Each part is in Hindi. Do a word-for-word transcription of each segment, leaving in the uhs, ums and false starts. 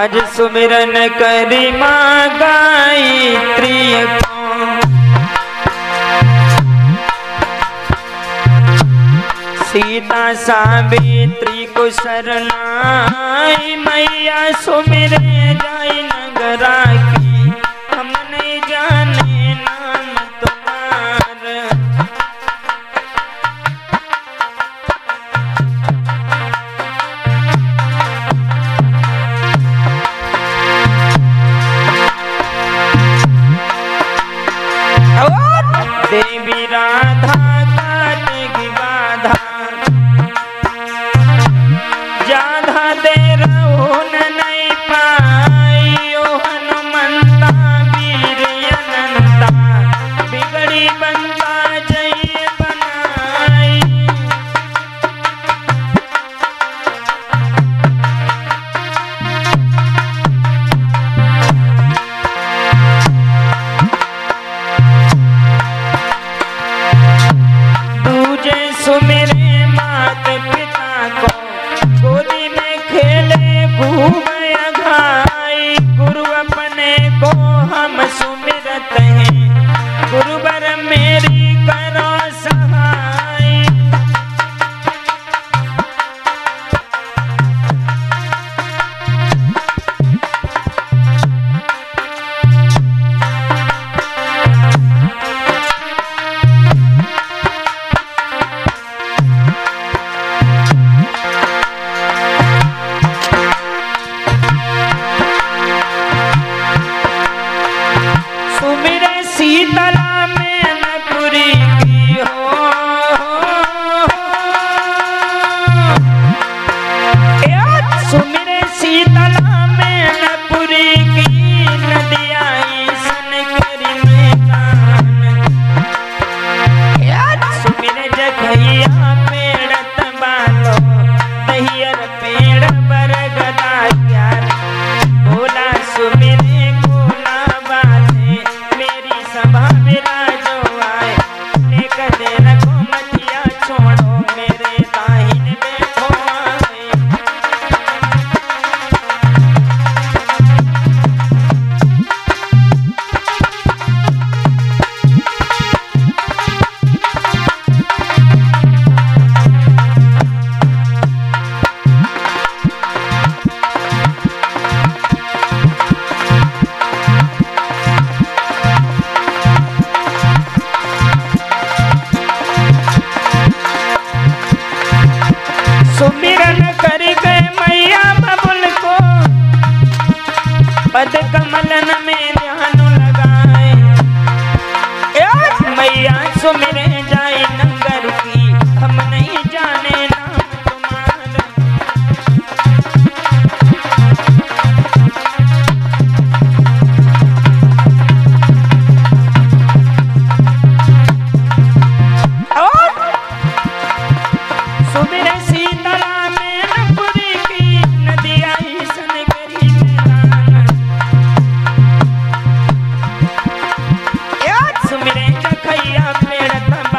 आज सुमिरन करी माँ गायत्री को, सीता सावित्री को शरणाई, मैया सुमिरे जाई नगरा की, हम नहीं जाने नाम तुम्हारा। देवी राधा काटेगी बाधा, ज्यादा देर होन नहीं पाई, ओ हनुमंता वीर अनंता, बिगड़ी बनता जय बनाई। सुमिरे मात पिता को, गोदी में खेले खूब अघाई, गुरु अपने को हम सुमिरत हैं, गुरुवर मेरी करो सहाय। शीतला में न पूरी की हो, सुमिरे शीतला में न पूरी की, नदिया सन करी मैदान, सुमिरे जगहिया पेड़ तबालो, दहियर पेड़ बरगदा ज्ञान, बोला सुमिरे कोला बाते, मेरी सभा मेरा जो आए, लेकर दे रखो मटिया छोड़ो, मेरे दाहिने बैठो आए। सुमिरन कर गए मैया बबुल को, पद कमलन में ध्यान लगाए, मैया सुमिरे जाए नगर की, हम नहीं जाने नाम तुम्हारा। सुमिरे शीतला में न पूरी की, नदिया सन करी मैदान, सुमिरे जखैया पेड़ तब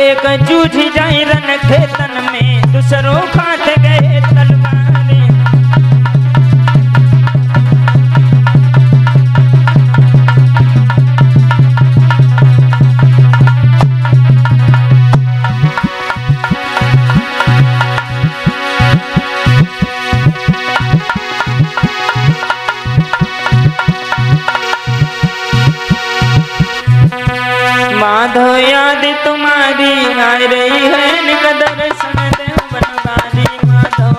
एक जूझ जाए रन खेतन में, दूसरों खात गए तलवारें। माधव याद तुम्हारी आ रही है, निक दर्शन दे बनवारी माधव।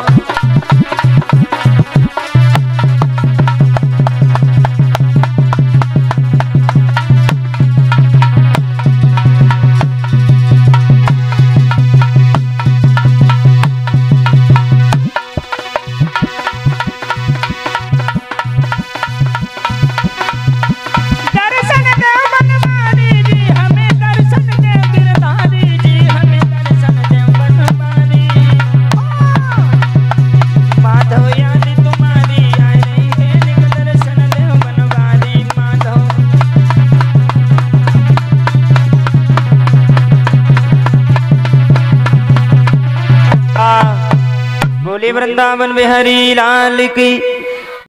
बोले वृंदावन बिहारी लाल की।